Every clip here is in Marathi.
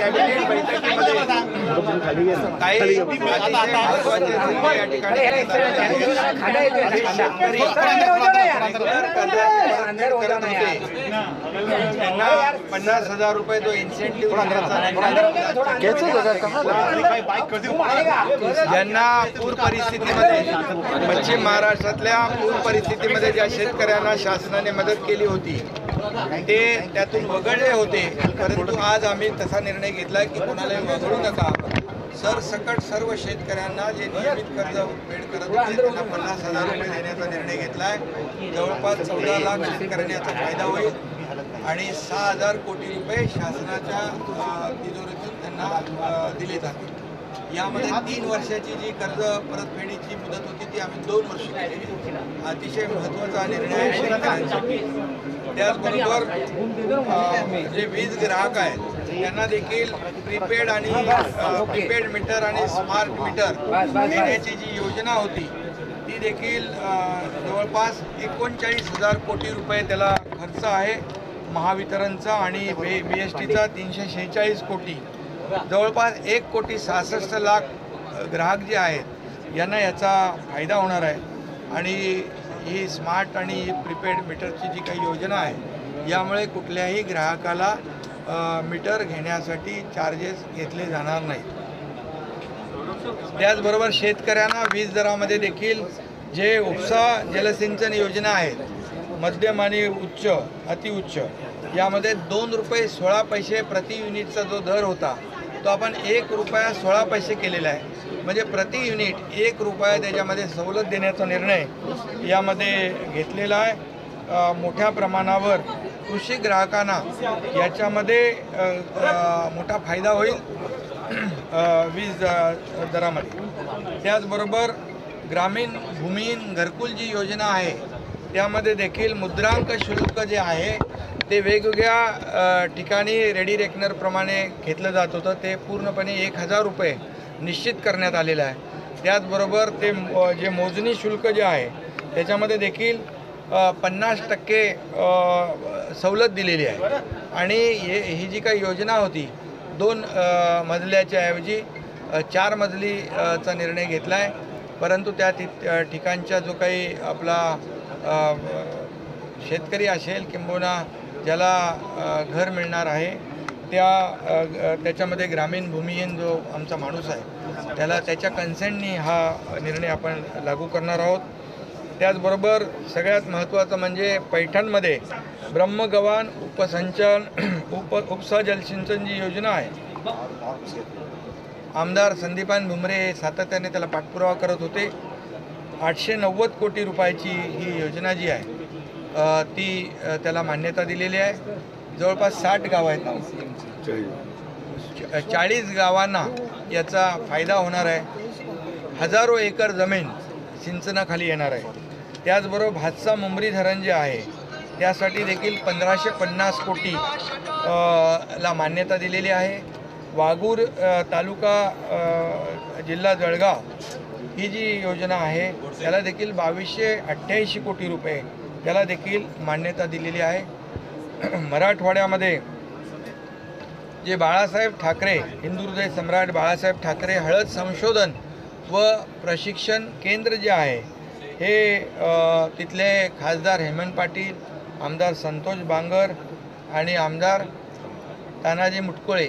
कॅबिनेट बैठकीमध्ये काही महत्त्वाचे निर्णय या ठिकाणी त्यांना 50,000 रुपये जो इन्सेंटिव्ह ज्यांना पूर परिस्थितीमध्ये पश्चिम महाराष्ट्रातल्या पूर परिस्थितीमध्ये ज्या शेतकऱ्यांना शासनाने मदत केली होती ते त्यातून वगळले होते, परंतु आज आम्ही तसा निर्णय घेतला की कोणालाही वगळू नका. सरसकट सर्व शेतकऱ्यांना जे नियमित कर्ज फेड करत होते त्यांना 50,000 रुपये देण्याचा निर्णय घेतला आहे. जवळपास 14 लाख शेतकऱ्यांना याचा फायदा होईल आणि 6,000 कोटी रुपये शासनाच्या तिजोरीतून त्यांना दिले जातील. यामध्ये 3 वर्षाची जी कर्ज परतफेडीची मुदत होती ती आम्ही 2 वर्ष केली. अतिशय महत्त्वाचा निर्णय आहे शेतकऱ्यांसाठी. त्याचबरोबर जे वीज ग्राहक आहेत त्यांना देखील प्रीपेड आणि प्रीपेड मीटर आणि स्मार्ट मीटर देण्याची जी योजना होती ती देखील जवळपास 39,000 कोटी रुपये त्याला खर्च आहे. महावितरणचा आणि BSTचा 346 कोटी, जवळपास 1,66,00,000 ग्राहक जे आहेत यांना याचा फायदा होणार आहे. आणि ही स्मार्ट आणि प्रीपेड मीटरची जी काही योजना आहे यामुळे कुठल्याही ग्राहकाला मीटर घेण्यासाठी चार्जेस घेतले जाणार नाहीत. त्याचबरोबर शेतकऱ्यांना वीज दरामध्ये देखील जे उपसा जलसिंचन योजना आहेत मध्यम आणि उच्च अतिउच्च यामध्ये 2 रुपये 16 पैसे प्रति युनिटचा जो दर होता तो आपण 1 रुपया 16 पैसे केलेला आहे. म्हणजे प्रति युनिट 1 रुपया त्याच्यामध्ये सवलत देण्याचा निर्णय यामध्ये घेतलेला आहे. मोठ्या प्रमाणावर कृषी ग्राहकांना याच्यामध्ये मोठा फायदा होईल वीज दरामध्ये. त्याचबरोबर ग्रामीण भूमिहीन घरकुल जी योजना आहे त्यामध्ये देखील मुद्रांक शुल्क जे आहे ते वेगवेगळ्या ठिकाणी रेडी रेकनरप्रमाणे घेतलं जात होतं, ते पूर्णपणे 1,000 रुपये निश्चित करण्यात आलेलं आहे. त्याचबरोबर ते जे मोजणी शुल्क जे आहे त्याच्यामध्ये देखील 50% सवलत दिलेली आहे. आणि ही जी काही योजना होती 2 मजल्याच्या ऐवजी 4 मजलीचा निर्णय घेतला आहे. परंतु त्या ठिकाणच्या जो काही आपला शेतकरी असेल किंबहुना ज्याला घर मिळणार आहे त्याच्यामध्ये ग्रामीण भूमिहीन जो आमचा माणूस आहे त्याला त्याच्या कन्सेंटनी हा निर्णय आपण लागू करणार आहोत. त्याचबरोबर सगळ्यात महत्त्वाचं म्हणजे पैठणमध्ये ब्रह्मगव्हाण उपसा जलसिंचन जी योजना आहे, आमदार संदीपान भुमरे सातत्याने त्याला पाठपुरावा करत होते. 890 कोटी रुपयाची ही योजना जी आहे ती त्याला मान्यता दिलेली आहे. जवळपास 60 गावं आहेत, 40 गावांना याचा फायदा होणार आहे. हजारो एकर जमीन सिंचनाखाली येणार आहे. त्याचबरोबर भातसा मुंबरी धरण जे आहे त्यासाठी देखील 1,550 कोटी ला मान्यता दिलेली आहे. वाघूर तालुका जिल्हा जळगाव ही जी योजना आहे त्याला देखील 2,288 कोटी रुपये त्याला देखील मान्यता दिलेली आहे. मराठवाड्यामध्ये जे बाळासाहेब ठाकरे हिंदू हृदय सम्राट बाळासाहेब ठाकरे हळद संशोधन व प्रशिक्षण केंद्र जे आहे हे तिथले खासदार हेमंत पाटील, आमदार संतोष बांगर आणि आमदार तानाजी मुटकुळे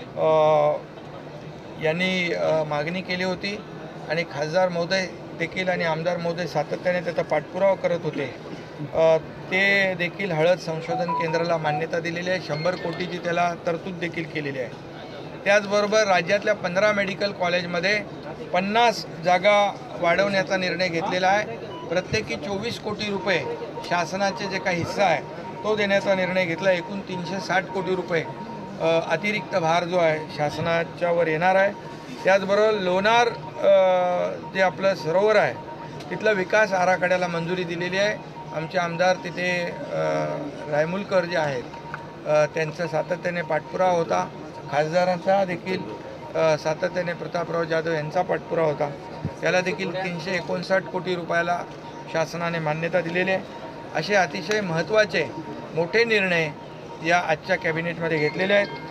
यांनी मागणी केली होती. आणि खासदार महोदय देखील आणि आमदार महोदय सातत्याने त्याचा पाठपुरावा करत होते. ते देखील हळद संशोधन केंद्राला मान्यता दिलेली आहे. 100 कोटीची त्याला तरतूद देखील केलेली आहे. त्याचबरोबर राज्यातल्या 15 मेडिकल कॉलेजमध्ये 50 जागा वाढवण्याचा निर्णय घेतलेला आहे. प्रत्येकी 24 कोटी रुपये शासनाचे जे काही हिस्सा आहे तो देण्याचा निर्णय घेतला. एकूण 360 कोटी रुपये अतिरिक्त भार जो आहे शासनाच्यावर येणार आहे. त्याचबरोबर लोणार जे आपलं सरोवर आहे तिथलं विकास आराखड्याला मंजुरी दिलेली आहे. आमचे आमदार तिथे रायमुलकर जे आहेत त्यांचा सातत्याने पाठपुरावा होता. खासदारांचा देखील सातत्याने प्रतापराव जाधव यांचा पाठपुरावा होता. त्याला देखील 359 कोटी रुपयाला शासनाने मान्यता दिलेली आहे. असे अतिशय महत्त्वाचे मोठे निर्णय या आजच्या कॅबिनेटमध्ये घेतलेले आहेत.